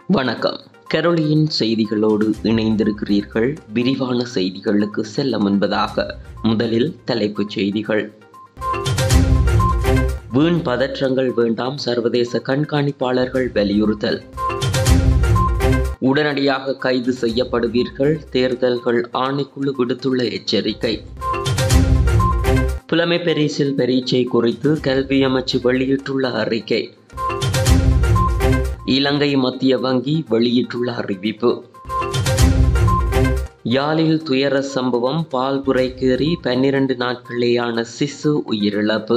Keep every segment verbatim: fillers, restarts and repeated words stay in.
வணக்கம். கரோலியின் செய்திகளோடு இணைந்திருக்கிறீர்கள். விரிவான செய்திகளுக்கு செல்ல முன்பதாக முதலில் தலைப்புச் செய்திகள். வீண் பதற்றங்கள் வேண்டாம், சர்வதேச கண்காணிப்பாளர்கள் வலியுறுத்தல். உடனடியாக கைது செய்யப்படுவீர்கள், தேர்தல்கள் ஆணைக்குழு விடுத்துள்ள எச்சரிக்கை. புலமை பரிசில் பரீட்சை குறித்து கல்வி அமைச்சு வெளியிட்டுள்ள அறிக்கை. இலங்கை மத்திய வங்கி வெளியிட்டுள்ள அறிவிப்பு. யாழில் துயர சம்பவம், பால்புரைக்கேறி பன்னிரண்டு நாட்களேயான சிசு உயிரிழப்பு.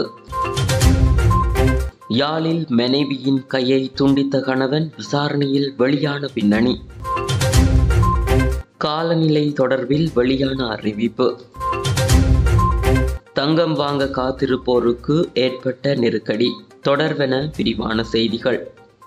யாழில் மனைவியின் கையை துண்டித்த கணவன் விசாரணையில் வெளியான பின்னணி. காலநிலை தொடர்பில் வெளியான அறிவிப்பு. தங்கம் வாங்க காத்திருப்போருக்கு ஏற்பட்ட நெருக்கடி தொடர்வென விரிவான செய்திகள்.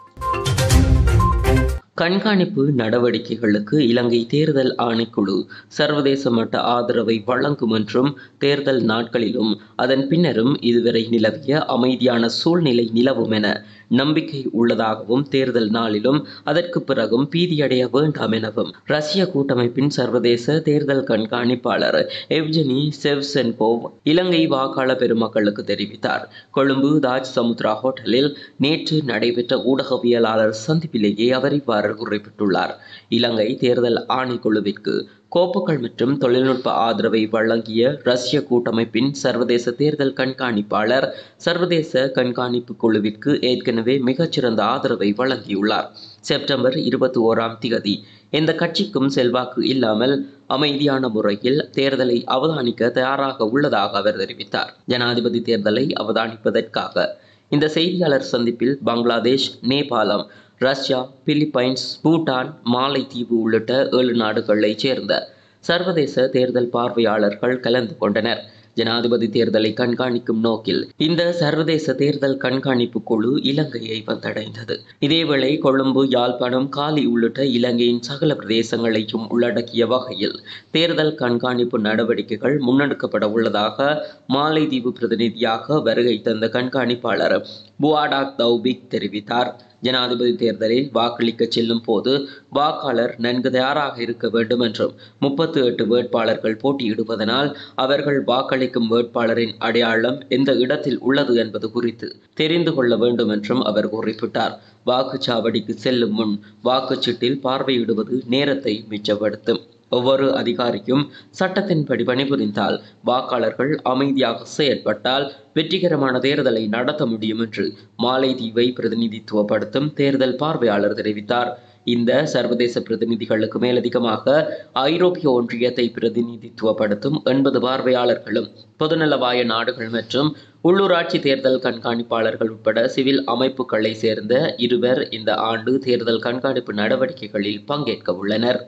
கண்காணிப்பு நடவடிக்கைகளுக்கு இலங்கை தேர்தல் ஆணைக்குழு சர்வதேச மட்ட ஆதரவை வழங்கும் என்றும், தேர்தல் நாட்களிலும் அதன் பின்னரும் இதுவரை நிலவிய அமைதியான சூழ்நிலை நிலவும் என நம்பிக்கை உள்ளதாகவும், தேர்தல் நாளிலும் அதற்கு பிறகும் பீதியடைய வேண்டாம் எனவும் ரஷ்ய கூட்டமைப்பின் சர்வதேச தேர்தல் கண்காணிப்பாளர் எவ்ஜெனி செவ்சென்கோவ் இலங்கை வாக்காளர் பெருமக்களுக்கு தெரிவித்தார். கொழும்பு தாஜ் சமுத்ரா ஹோட்டலில் நேற்று நடைபெற்ற ஊடகவியலாளர் சந்திப்பிலேயே அவர் இவ்வாறு குறிப்பிட்டுள்ளார். இலங்கை தேர்தல் ஆணைக்குழுவிற்கு கோப்புகள் மற்றும் தொழில்நுட்ப ஆதரவை வழங்கிய ரஷ்ய கூட்டமைப்பின் சர்வதேச தேர்தல் கண்காணிப்பாளர் சர்வதேச கண்காணிப்பு குழுவிற்கு ஏற்கனவே மிகச்சிறந்த ஆதரவை வழங்கியுள்ளார். செப்டம்பர் இருபத்தி ஓராம் திகதி எந்த கட்சிக்கும் செல்வாக்கு இல்லாமல் அமைதியான முறையில் தேர்தலை அவதானிக்க தயாராக உள்ளதாக அவர் தெரிவித்தார். ஜனாதிபதி தேர்தலை அவதானிப்பதற்காக இந்த செய்தியாளர் சந்திப்பில் பங்களாதேஷ், நேபாளம், ரஷ்யா, பிலிப்பைன்ஸ், பூட்டான், மாலைத்தீவு உள்ளிட்ட ஏழு நாடுகளைச் சேர்ந்த சர்வதேச தேர்தல் பார்வையாளர்கள் கலந்து கொண்டனர். ஜனாதிபதி தேர்தலை கண்காணிக்கும் நோக்கில் இந்த சர்வதேச தேர்தல் கண்காணிப்பு குழு இலங்கையை வந்தடைந்தது. இதேவேளை கொழும்பு, யாழ்ப்பாணம், காலி உள்ளிட்ட இலங்கையின் சகல பிரதேசங்களையும் உள்ளடக்கிய வகையில் தேர்தல் கண்காணிப்பு நடவடிக்கைகள் முன்னெடுக்கப்பட உள்ளதாக மாலைதீவு பிரதிநிதியாக வருகை தந்த கண்காணிப்பாளர் புவாடாக் தௌபிக் தெரிவித்தார். ஜனாதிபதி தேர்தலில் வாக்களிக்க செல்லும் போது வாக்காளர் நன்கு தயாராக இருக்க வேண்டும் என்றும், முப்பத்தி எட்டு வேட்பாளர்கள் போட்டியிடுவதனால் அவர்கள் வாக்களிக்கும் வேட்பாளரின் அடையாளம் எந்த இடத்தில் உள்ளது என்பது குறித்து தெரிந்து கொள்ள வேண்டும் என்றும் அவர் குறிப்பிட்டார். வாக்குச்சாவடிக்கு செல்லும் முன் வாக்குச்சீட்டில் பார்வையிடுவது நேரத்தை மிச்சப்படுத்தும். ஒவ்வொரு அதிகாரியும் சட்டத்தின்படி பணிபுரிந்தால், வாக்காளர்கள் அமைதியாக செயற்பட்டால் வெற்றிகரமான தேர்தலை நடத்த முடியும் என்று மாலைதீவை பிரதிநிதித்துவப்படுத்தும் தேர்தல் பார்வையாளர் தெரிவித்தார். இந்த சர்வதேச பிரதிநிதிகளுக்கு மேலதிகமாக ஐரோப்பிய ஒன்றியத்தை பிரதிநிதித்துவப்படுத்தும் எண்பது பார்வையாளர்களும், பொதுநலவாய நாடுகள் மற்றும் உள்ளூராட்சி தேர்தல் கண்காணிப்பாளர்கள் உட்பட சிவில் அமைப்புகளை சேர்ந்த இருவர் இந்த ஆண்டு தேர்தல் கண்காணிப்பு நடவடிக்கைகளில் பங்கேற்க உள்ளனர்.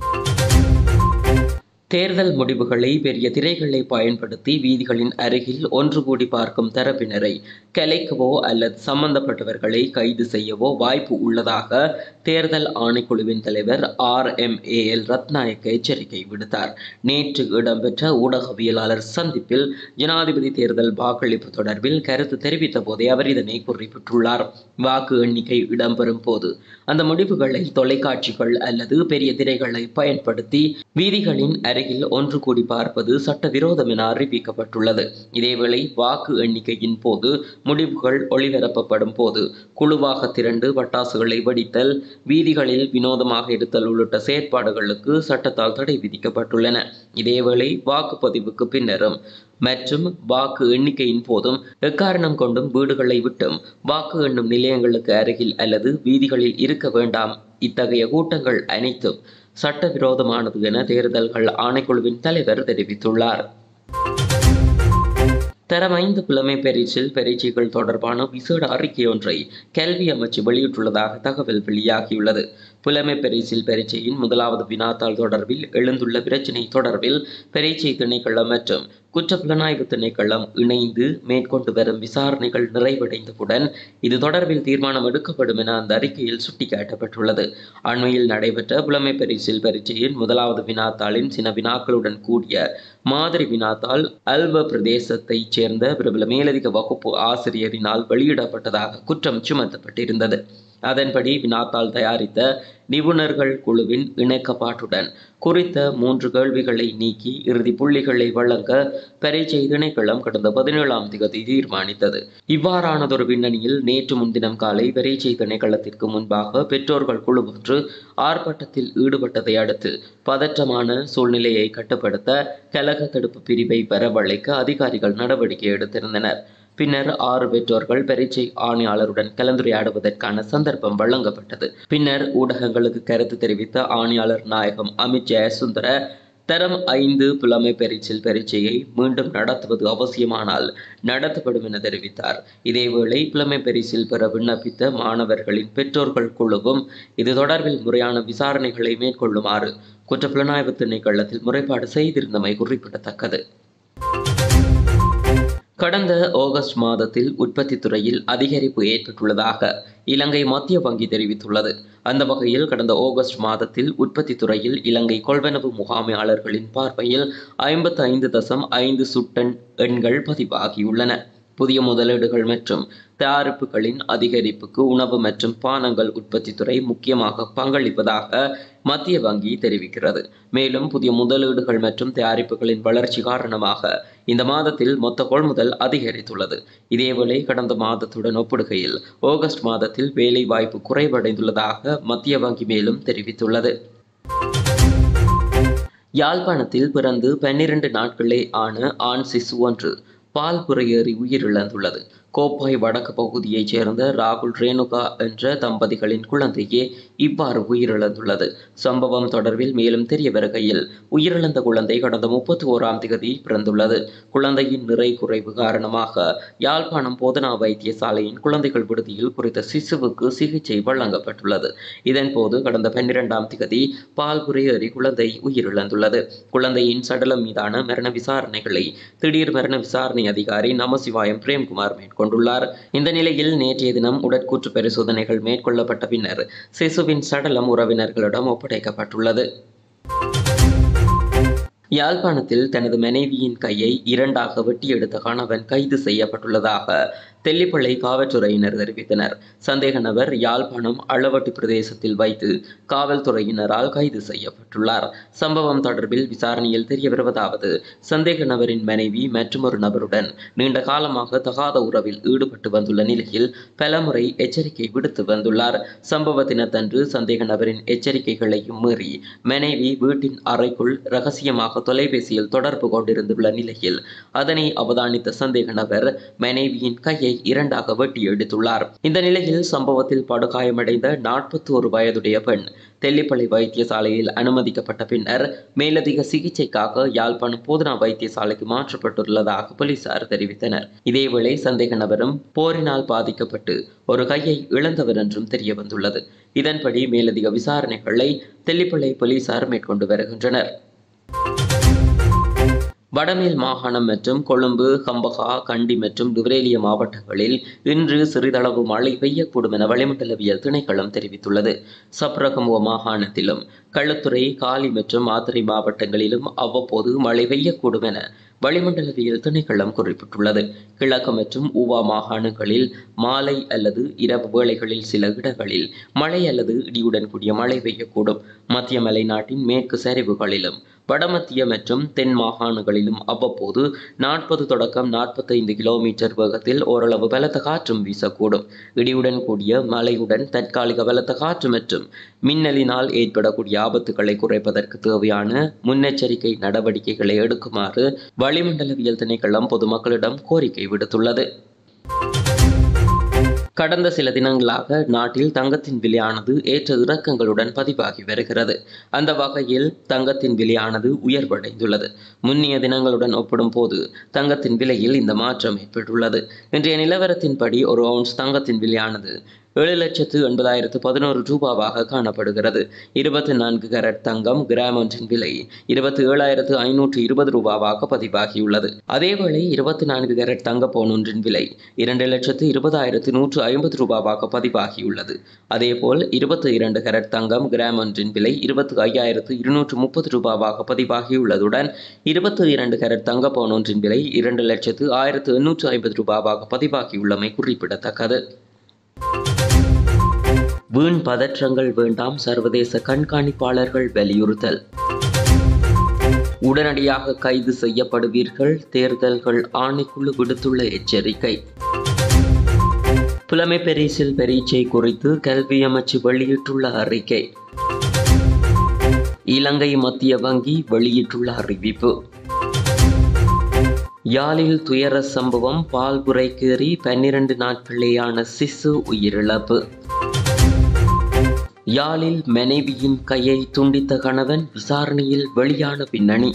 தேர்தல் முடிவுகளை பெரிய திரைகளை பயன்படுத்தி வீதிகளின் அருகில் ஒன்று கூடி பார்க்கும் தரப்பினரை கலைக்கவோ அல்லது சம்பந்தப்பட்டவர்களை கைது செய்யவோ வாய்ப்பு உள்ளதாக தேர்தல் ஆணைக்குழுவின் தலைவர் R M A L Rathnayake எச்சரிக்கை விடுத்தார். நேற்று இடம்பெற்ற ஊடகவியலாளர் சந்திப்பில் ஜனாதிபதி தேர்தல் வாக்களிப்பு தொடர்பில் கருத்து தெரிவித்த போதே அவர் இதனை குறிப்பிட்டுள்ளார். வாக்கு எண்ணிக்கை இடம்பெறும் போது அந்த முடிவுகளை தொலைக்காட்சிகள் அல்லது பெரிய திரைகளை பயன்படுத்தி வீதிகளின் அருகில் ஒன்று கூடி பார்ப்பது சட்டவிரோதம் என அறிவிக்கப்பட்டுள்ளது. இதேவேளை வாக்கு எண்ணிக்கையின் போது முடிவுகள் ஒளிபரப்பப்படும் போது குழுவாக திரண்டு பட்டாசுகளை வெடித்தல், வீதிகளில் வினோதமாக இருத்தல் உள்ளிட்ட செயற்பாடுகளுக்கு சட்டத்தால் தடை விதிக்கப்பட்டுள்ளன. இதேவேளை வாக்குப்பதிவுக்கு பின்னரும் மற்றும் வாக்கு எண்ணிக்கையின் போதும் எக்காரணம் கொண்டும் வீடுகளை விட்டும் வாக்கு எண்ணும் நிலையங்களுக்கு அருகில் அல்லது வீதிகளில் இருக்க வேண்டாம். இத்தகைய கூட்டங்கள் அனைத்தும் சட்டவிரோதமானது என தேர்தல்கள் ஆணைக்குழுவின் தலைவர் தெரிவித்துள்ளார். தரம் ஐந்து புலமை பரிசில் பரீட்சைகள் தொடர்பான விசேட அறிக்கை ஒன்றை கல்வி அமைச்சு வெளியிட்டுள்ளதாக தகவல் வெளியாகியுள்ளது. புலமை பரிசில் பரீட்சையின் முதலாவது வினாத்தாள் தொடர்பில் எழுந்துள்ள பிரச்சினை தொடர்பில் பரீட்சை திணைக்களம் மற்றும் குற்றப்புலனாய்வு திணைக்களம் இணைந்து மேற்கொண்டு வரும் விசாரணைகள் நிறைவடைந்தவுடன் இது தொடர்பில் தீர்மானம் எடுக்கப்படும் என அந்த அறிக்கையில் சுட்டிக்காட்டப்பட்டுள்ளது. அண்மையில் நடைபெற்ற புலமை பரிசில் பரீட்சையின் முதலாவது வினாத்தாளின் சில வினாக்களுடன் கூடிய மாதிரி வினாத்தாள் அல்வ பிரதேசத்தைச் சேர்ந்த பிரபல மேலதிக வகுப்பு ஆசிரியரினால் வெளியிடப்பட்டதாக குற்றம் சுமத்தப்பட்டிருந்தது. அதன்படி வினாத்தாள் தயாரித்த நிபுணர்கள் குழுவின் இணைக்கப்பாட்டுடன் குறித்த மூன்று கேள்விகளை நீக்கி இறுதி புள்ளிகளை வழங்க பரீட்சை திணைக்களம் கடந்த பதினேழாம் திகதி தீர்மானித்தது. இவ்வாறானதொரு பின்னணியில் நேற்று முன்தினம் காலை பரீட்சை திணைக்களத்திற்கு முன்பாக பெற்றோர்கள் குழு ஒன்று ஆர்ப்பாட்டத்தில் ஈடுபட்டதை அடுத்து பதற்றமான சூழ்நிலையை கட்டுப்படுத்த கலக தடுப்பு பிரிவை வரவழைக்க அதிகாரிகள் நடவடிக்கை எடுத்திருந்தனர். பின்னர் ஆறு பெற்றோர்கள் பரீட்சை ஆணையாளருடன் கலந்துரையாடுவதற்கான சந்தர்ப்பம் வழங்கப்பட்டது. பின்னர் ஊடகங்களுக்கு கருத்து தெரிவித்த ஆணையாளர் நாயகம் அமித் ஜெயசுந்தர தரம் ஐந்து புலமை பரீட்சை பரீட்சையை மீண்டும் நடத்துவது அவசியமானால் நடத்தப்படும் என தெரிவித்தார். இதேவேளை புலமை பரிசில் பெற விண்ணப்பித்த மாணவர்களின் பெற்றோர்கள் குழுவும் இது தொடர்பில் முறையான விசாரணைகளை மேற்கொள்ளுமாறு குற்றப்புலனாய்வு திணைக்களத்தில் முறைப்பாடு செய்திருந்தமை குறிப்பிடத்தக்கது. கடந்த ஆகஸ்ட் மாதத்தில் உற்பத்தி துறையில் அதிகரிப்பு ஏற்பட்டுள்ளதாக இலங்கை மத்திய வங்கி தெரிவித்துள்ளது. அந்த வகையில் கடந்த ஆகஸ்ட் மாதத்தில் உற்பத்தி துறையில் இலங்கை கொள்வனவு முகாமையாளர்களின் பார்வையில் ஐம்பத்தி ஐந்து தசம் ஐந்து சுட்டன் எண்கள் பதிவாகியுள்ளன. புதிய முதலீடுகள் மற்றும் தயாரிப்புகளின் அதிகரிப்புக்கு உணவு மற்றும் பானங்கள் உற்பத்தி துறை முக்கியமாக பங்களிப்பதாக மத்திய வங்கி தெரிவிக்கிறது. மேலும் புதிய முதலீடுகள் மற்றும் தயாரிப்புகளின் வளர்ச்சி காரணமாக இந்த மாதத்தில் மொத்த கொள்முதல் அதிகரித்துள்ளது. இதேவேளை கடந்த மாதத்துடன் ஒப்பிடுகையில் ஆகஸ்ட் மாதத்தில் வேலை வாய்ப்பு குறைவடைந்துள்ளதாக மத்திய வங்கி மேலும் தெரிவித்துள்ளது. யாழ்ப்பாணத்தில் பிறந்து பன்னிரண்டு நாட்களே ஆன ஆண் சிசு ஒன்று பால் புரையேறி உயிரிழந்துள்ளது. கோப்பாய் வடக்கு பகுதியைச் சேர்ந்த ராகுல் ரேணுகா என்ற தம்பதிகளின் குழந்தையே இவ்வாறு உயிரிழந்துள்ளது. சம்பவம் தொடர்பில் மேலும் தெரிய வருகையில் உயிரிழந்த குழந்தை கடந்த முப்பத்தி ஓராம் திகதி பிறந்துள்ளது. குழந்தையின் நிறை குறைவு காரணமாக யாழ்ப்பாணம் போதனா வைத்தியசாலையின் குழந்தைகள் விடுதியில் குறித்த சிசுவுக்கு சிகிச்சை வழங்கப்பட்டுள்ளது. இதன்போது கடந்த பன்னிரெண்டாம் திகதி பால் புரையேறி குழந்தை உயிரிழந்துள்ளது. குழந்தையின் சடலம் மீதான மரண விசாரணைகளை திடீர் மரண விசாரணை அதிகாரி நமசிவாயம் பிரேம்குமார் மேற்கொண்டுள்ளார். இந்த நிலையில் நேற்றைய தினம் உடற்கூற்று பரிசோதனைகள் மேற்கொள்ளப்பட்ட பின்னர் சிசுவின் சடலம் உறவினர்களிடம் ஒப்படைக்கப்பட்டுள்ளது. யாழ்ப்பாணத்தில் தனது மனைவியின் கையை இரண்டாக வெட்டி எடுத்த கணவன் கைது செய்யப்பட்டுள்ளதாக தெல்லிப்பளை காவல்துறையினர் தெரிவித்தனர். சந்தேக நபர் யாழ்ப்பாணம் அளவட்டி பிரதேசத்தில் வைத்து காவல்துறையினரால் கைது செய்யப்பட்டுள்ளார். சம்பவம் தொடர்பில் விசாரணையில் தெரிய வருவதாவது, சந்தேக நபரின் மனைவி மற்றொரு நபருடன் நீண்ட காலமாக தகாத உறவில் ஈடுபட்டு வந்துள்ள நிலையில் பலமுறை எச்சரிக்கை விடுத்து வந்துள்ளார். சம்பவ தினத்தன்று சந்தேக நபரின் எச்சரிக்கைகளையும் மீறி மனைவி வீட்டின் அறைக்குள் ரகசியமாக தொலைபேசியில் தொடர்பு கொண்டிருந்துள்ள நிலையில் அதனை அவதானித்த சந்தேக நபர் மனைவியின் கையை இரண்டாக வெட்டி எடுத்துள்ளார். இந்த நிலையில் சம்பவத்தில் படுகாயமடைந்த நாற்பத்தி ஒரு வயதுடைய பெண் தெல்லிப்பளை வைத்தியசாலையில் அனுமதிக்கப்பட்ட பின்னர் மேலதிக சிகிச்சைக்காக யாழ்ப்பாணம் போதனா வைத்தியசாலைக்கு மாற்றப்பட்டுள்ளதாக போலீசார் தெரிவித்தனர். இதேவேளை சந்தேக நபரும் போரினால் பாதிக்கப்பட்டு ஒரு கையை இழந்தவர் என்றும் தெரிய வந்துள்ளது. இதன்படி மேலதிக விசாரணைகளை தெல்லிப்பளை போலீசார் மேற்கொண்டு வருகின்றனர். வடமேல் மாகாணம் மற்றும் கொழும்பு, கம்பகா, கண்டி மற்றும் நுவரேலியா மாவட்டங்களில் இன்று சிறிதளவு மழை பெய்யக்கூடும் என வளிமண்டலவியல் திணைக்களம் தெரிவித்துள்ளது. சப்ரகமுவ மாகாணத்திலும் களுத்துறை, காலி மற்றும் மாத்தறை மாவட்டங்களிலும் அவ்வப்போது மழை பெய்யக்கூடும் என வளிமண்டலவியல் திணைக்களம் குறிப்பிட்டுள்ளது. கிழக்கு மற்றும் ஊவா மாகாணங்களில் மாலை அல்லது இரவு வேளைகளில் சில இடங்களில் மழை அல்லது இடியுடன் கூடிய மழை பெய்யக்கூடும். மத்திய மலைநாட்டின் மேற்கு சரிவுகளிலும் வடமத்திய மற்றும் தென் மாகாணங்களிலும் அவ்வப்போது நாற்பது தொடக்கம் நாற்பத்தைந்து கிலோமீட்டர் வேகத்தில் ஓரளவு பலத்த காற்றும் வீசக்கூடும். இடியுடன் கூடிய மழையுடன் தற்காலிக பலத்த காற்று மற்றும் மின்னலினால் ஏற்படக்கூடிய ஆபத்துக்களை குறைப்பதற்கு தேவையான முன்னெச்சரிக்கை நடவடிக்கைகளை எடுக்குமாறு வளிமண்டலவியல் திணைக்களம் பொதுமக்களிடம் கோரிக்கை விடுத்துள்ளது. கடந்த சில தினங்களாக நாட்டில் தங்கத்தின் விலையானது ஏற்ற இறக்கங்களுடன் பதிவாகி வருகிறது. அந்த வகையில் தங்கத்தின் விலையானது உயர்வடைந்துள்ளது. முன்னிய தினங்களுடன் ஒப்பிடும் போது தங்கத்தின் விலையில் இந்த மாற்றம் ஏற்பட்டுள்ளது. இன்றைய நிலவரத்தின்படி ஒரு அவுன்ஸ் தங்கத்தின் விலையானது ஏழு லட்சத்து எண்பதாயிரத்து பதினோரு ரூபாவாக காணப்படுகிறது. இருபத்தி நான்கு கேரட் தங்கம் கிராம் ஒன்றின் விலை இருபத்தி ஏழாயிரத்து ஐநூற்று இருபது ரூபாவாக பதிவாகியுள்ளது. அதேவேளை இருபத்தி நான்கு கேரட் தங்க பவுன் ஒன்றின் விலை இரண்டு லட்சத்து இருபதாயிரத்து நூற்று ஐம்பது ரூபாவாக பதிவாகியுள்ளது. அதேபோல் இருபத்தி இரண்டு கேரட் தங்கம் கிராம் ஒன்றின் விலை இருபத்தி ஐயாயிரத்து இருநூற்று முப்பது ரூபாவாக பதிவாகியுள்ளதுடன் இருபத்தி இரண்டு கேரட் தங்க பவுன் ஒன்றின் விலை இரண்டு லட்சத்து ஆயிரத்து எண்ணூற்று ஐம்பது ரூபாவாக பதிவாகியுள்ளமை குறிப்பிடத்தக்கது. வீண் பதற்றங்கள் வேண்டாம், சர்வதேச கண்காணிப்பாளர்கள் வலியுறுத்தல். உடனடியாக கைது செய்யப்படுவீர்கள், தேர்தல்கள் ஆணைக்குழு விடுத்துள்ள எச்சரிக்கை. புலமை பரிசில் பரீட்சை குறித்து கல்வி அமைச்சு வெளியிட்டுள்ள அறிக்கை. இலங்கை மத்திய வங்கி வெளியிட்டுள்ள அறிவிப்பு. யாழில் துயர சம்பவம், பால் புரைக்கேறி பன்னிரண்டு நாட்களேயான சிசு உயிரிழப்பு. யாழில் மனைவியின் கையை துண்டித்த கணவன் விசாரணையில் வெளியான பின்னணி.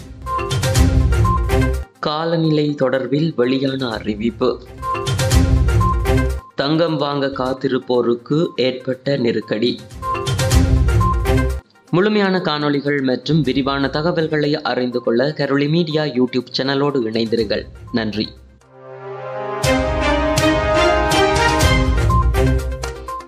காலநிலை தொடர்பில் வெளியான அறிவிப்பு. தங்கம் வாங்க காத்திருப்போருக்கு ஏற்பட்ட நெருக்கடி. முழுமையான காணொளிகள் மற்றும் விரிவான தகவல்களை அறிந்து கொள்ள கரோலி மீடியா யூடியூப் சேனலோடு இணைந்திருங்கள். நன்றி.